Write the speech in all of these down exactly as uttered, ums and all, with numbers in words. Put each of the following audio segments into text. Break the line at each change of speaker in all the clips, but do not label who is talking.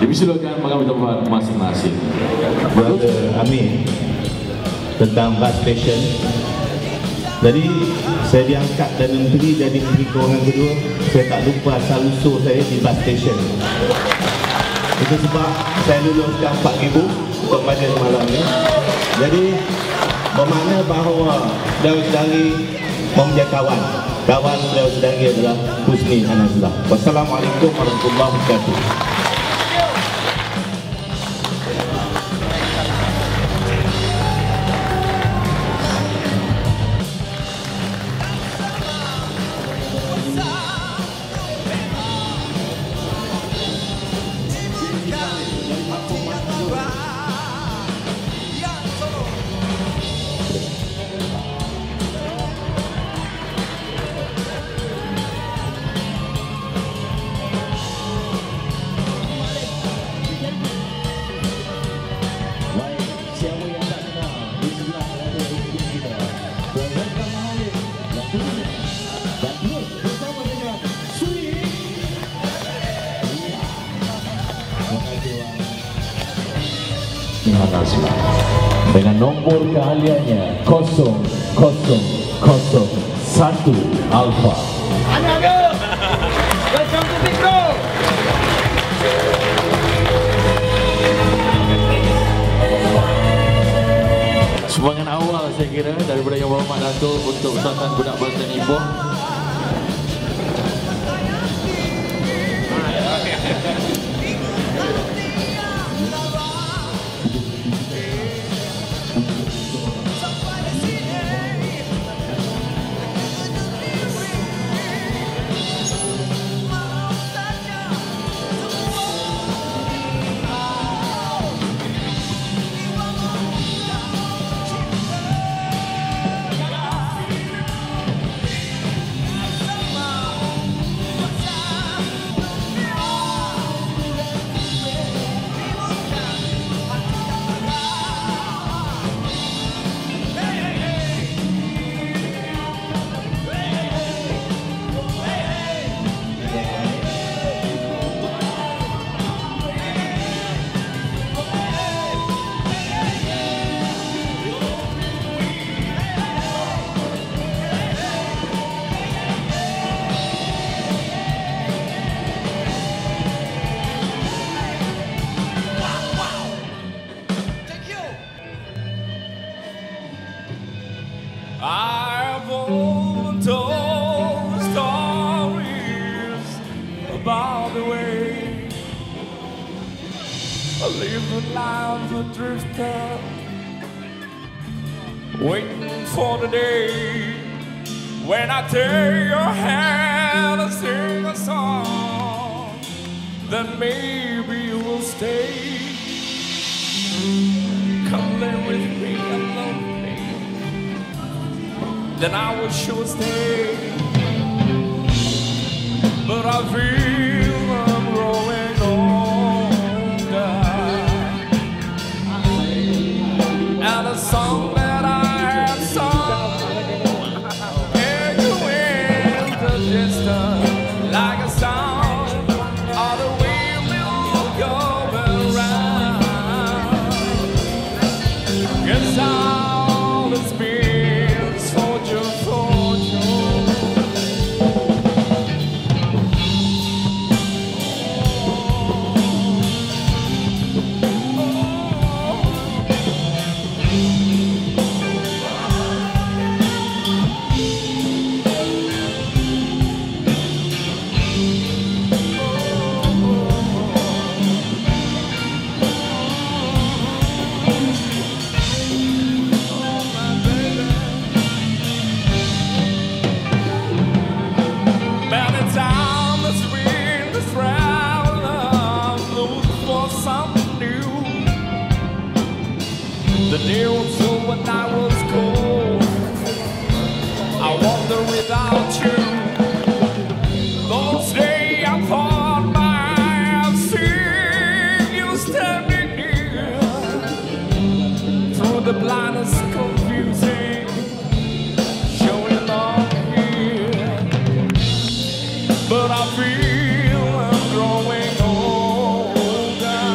Dipersilakan makan tempat masing-masing.
Brother Amin tentang bus station. Jadi saya diangkat dan menteri jadi menteri keuangan kedua. Saya tak lupa asal usul saya di bus station. Itu sebab saya luluskan empat ribu untuk majlis malam ni. Jadi bermakna bahawa saudara-saudari mempunyai kawan. Kawan saudara-saudari adalah Husni Anazullah. Wassalamualaikum warahmatullahi wabarakatuh.
Dengan nombor keahliannya kosong kosong kosong satu Alfa.
Anaga, welcome to Tikro.
Sumbangan awal saya kira daripada Yang Berhormat Datuk untuk usahawan budak bangsa Ipoh.
I've told stories about the way I live the life of a drifter, waiting for the day when I take your hand and sing a song that maybe you will stay. Come live with me alone, then I will sure stay. But I feel I'm growing older, and the song that I have sung echo in the distance like a sound of the windmill going round. Guess all it's been soldier fortune. The day was so when I was cold, I wonder without you. Those days I thought I've seen you standing here through the blindness confusing, showing on here. But I feel I'm growing older,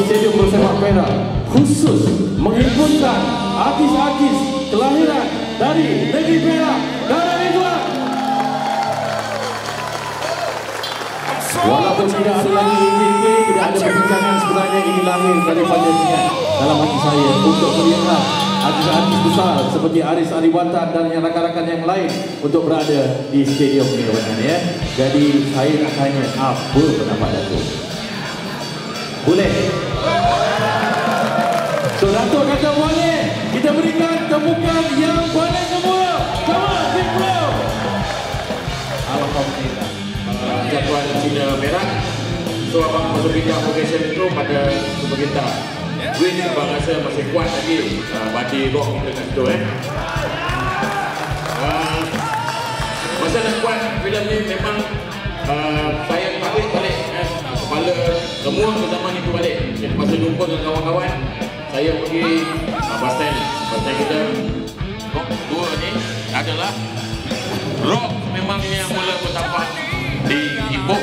Stadium Bersepak Perak khusus menghimpunkan artis-artis kelahiran dari negeri Perak dan Rizwan. Walaupun tidak ada lagi I P K, tidak ada perbincangan sebenarnya ini lahir daripada niat dalam hati saya untuk melihat artis-artis besar seperti Aris Ariwatan dan yang rakan-rakan yang lain untuk berada di stadium ini, teman-teman ya. Jadi saya nak tanya, apa pendapat Datuk? Boleh? So Datuk kata boleh. Kita berikan tepukan yang paling semua. Come on, big bro. Alhamdulillah. Jatuan Cina Merah. So abang masuk pindah progression itu pada super kita. Win abang rasa masih kuat lagi. Uh, body rock kita kat situ eh. Uh, masa nak buat filem ni memang uh, saya balik balik eh. Kepala semua zaman itu balik. Masa jumpa dengan kawan-kawan, saya pergi uh, bus stand. Bus stand kita rock dua ni adalah rock memang ini yang mula bertapak di Ipoh.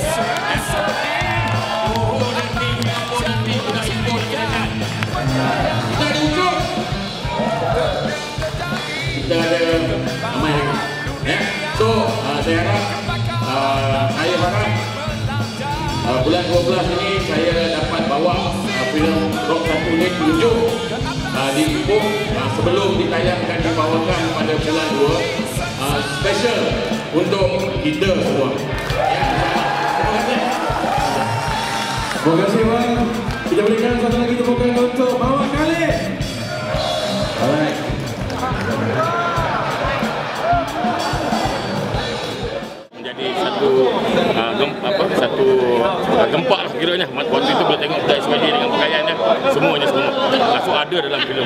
Oh nanti, oh nanti sudah Ipoh kita kan. Kita ada ujung. Kita ada ramai lagi. Ya. So uh, saya harap, uh, saya harap uh, bulan dua belas ini saya dapat bawa uh, filem Rock satu ni tunjuk uh, di Ipoh uh, sebelum ditayangkan dibawakan pada bulan dua. Uh, special untuk kita semua. Ya, terima kasih. Terima kasih bang. Kita berikan satu lagi tepukan untuk Mawar Khalid. Alright.
Menjadi satu uh, gem, apa satu uh, gempak lah kiranya. Waktu itu boleh tengok Budak Ismaili dengan pakaiannya, semuanya semua langsung ada dalam filem.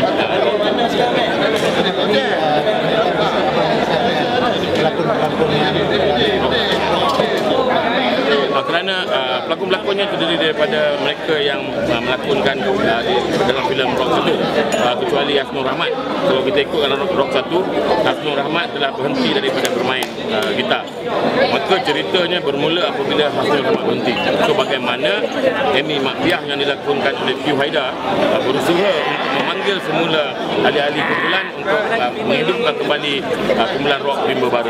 Pelakon-pelakon yang uh, kerana uh, pelakon-pelakonnya terdiri daripada mereka yang uh, melakonkan uh, di, dalam filem Rock satu, uh, kecuali Hasnur Rahmat. Kalau kita ikut dalam Rock satu, Hasnur Rahmat telah berhenti daripada bermain uh, gitar. Maka ceritanya bermula apabila Hasnur Rahmat berhenti. So bagaimana Amy Makbiah yang dilakonkan oleh Piu Haidar uh, berusaha untuk memanggil semula ahli-ahli kumpulan untuk uh, menghidupkan kembali uh, kumpulan rock Rimba Bara.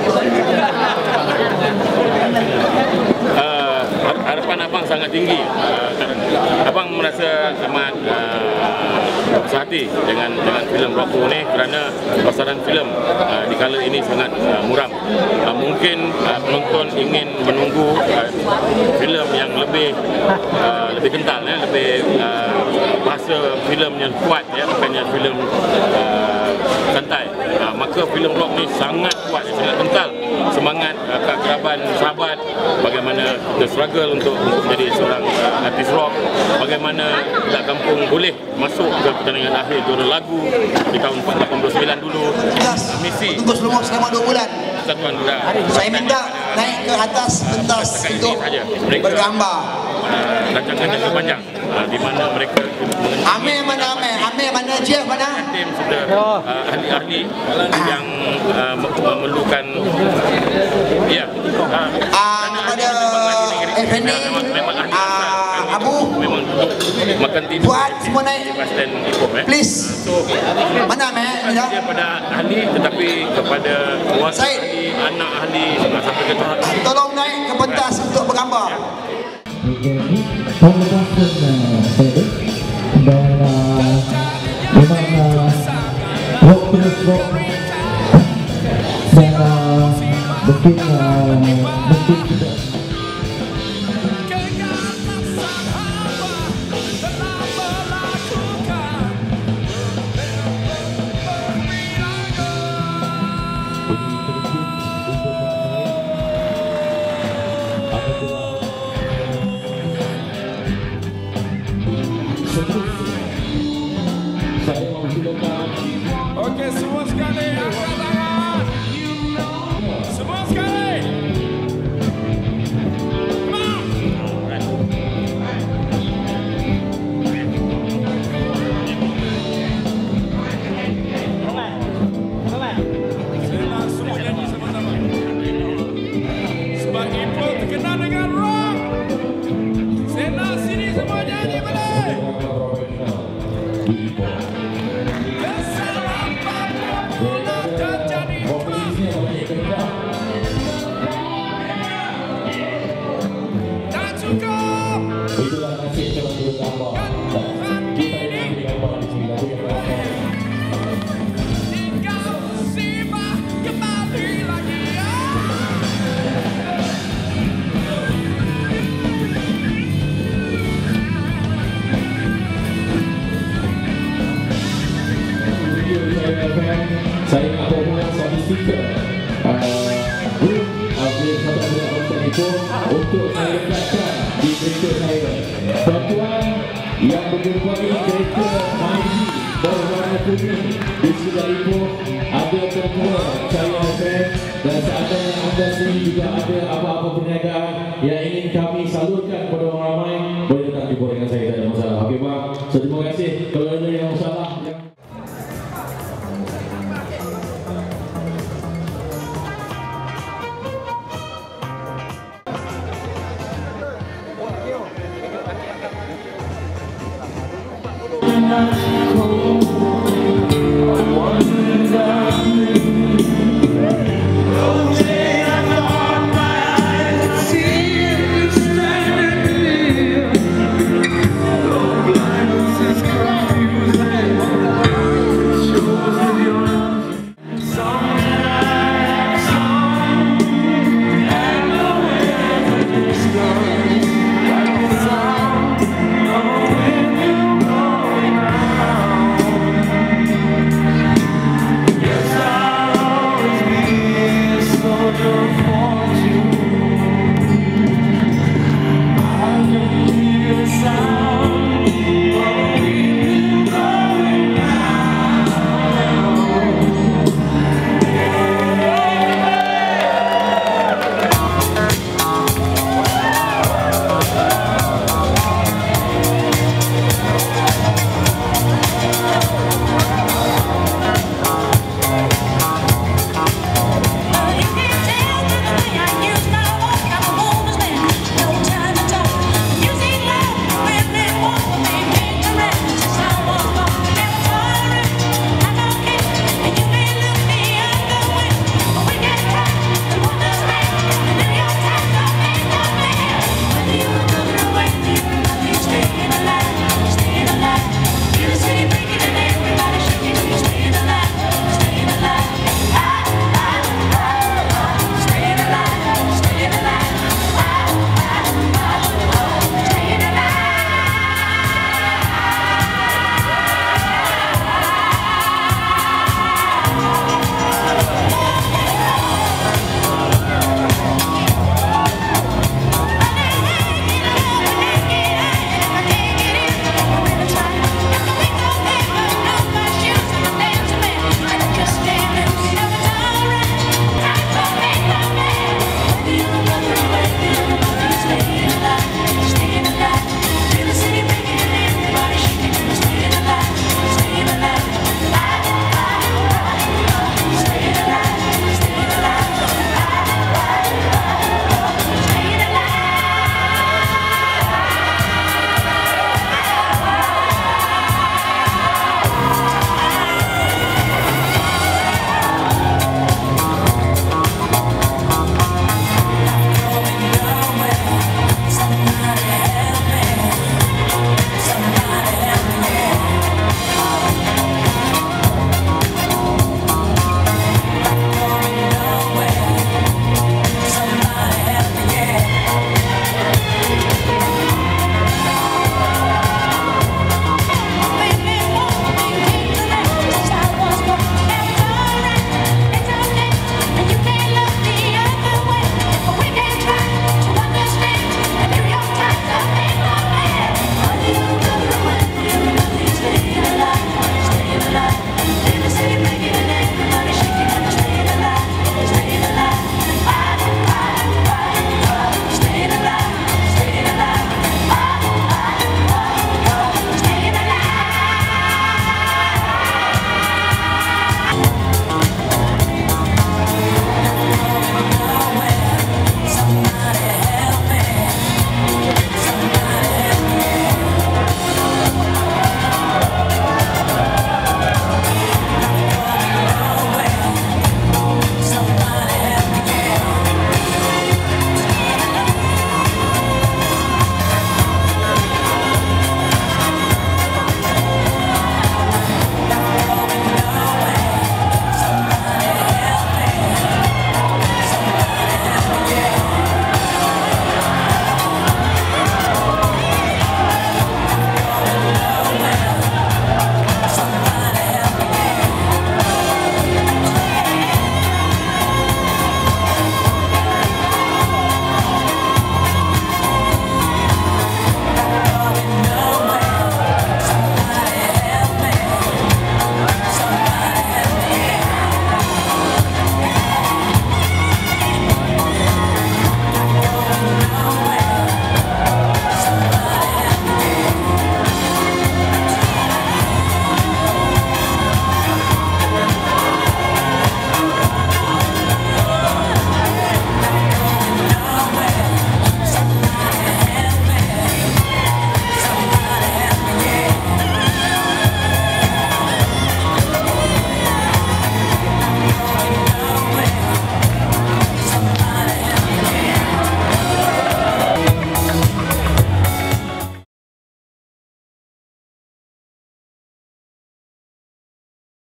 Uh, harapan abang sangat tinggi. Uh, abang merasa amat uh, besar hati dengan dengan filem Rock ni kerana pasaran filem uh, di kala ini sangat uh, muram. Uh, mungkin uh, penonton ingin menunggu uh, filem yang lebih uh, lebih kental, ya, lebih uh, bahasa filem yang kuat, ya, bukannya filem uh, santai. Uh, maka filem Rock ni sangat kuat, sangat kental. Semangat uh, keakraban sahabat, bagaimana kita struggle untuk, untuk menjadi seorang uh, artis rock, bagaimana Budak Kampung boleh masuk ke pertandingan akhir juara lagu di tahun lapan puluh sembilan dulu.
Yes.
Misi
tunggu selama selama dua bulan.
Satuan Budak.
Saya minta naik ke atas pentas
uh,
untuk
mereka,
bergambar.
Uh, rancangan jangka panjang uh, di mana mereka
Amir mana Amir? Amir mana Jeff mana?
tim sudah uh, ahli-ahli yang uh, memerlukan ya uh,
Ah, kepada Effendi, ah, Abu,
memang duduk makan tidur
buat semua naik. Please.
So,
mana Amir? Ya.
dia pada ahli tetapi kepada keluarga
Syed.
ahli, anak ahli sampai ke tahap
Tolong naik ke pentas untuk bergambar.
Pementasan saya dan memang rock terus rock dan mungkin mungkin tidak.
Okey, semua sekali angkat tangan. Semua sekali. Come on. Saya nak semua nyanyi sama-sama. Sebab Ipoh terkenal dengan rock. Saya nak sini semua nyanyi boleh.
jangka profesional di Ipoh. Kompetisinya banyak kehendak. Itulah nasib kalau kita gambar. Kita yang ambil gambar di sini lagu yang berapa. Saya nak promote satu stiker grup Abdul Satu Abdul Abdul Ipoh untuk saya lekatkan di kereta saya. Tuan-tuan yang menjumpai kereta Maiji berwarna kuning di sebelah Ipoh, ada promotor saya fan, dan seandainya anda sendiri juga ada apa-apa perniagaan yang ingin kami salurkan kepada orang ramai, boleh datang jumpa dengan saya, tak ada masalah. Okey bang, so, terima kasih. Kalau ada yang salah yang
Nah,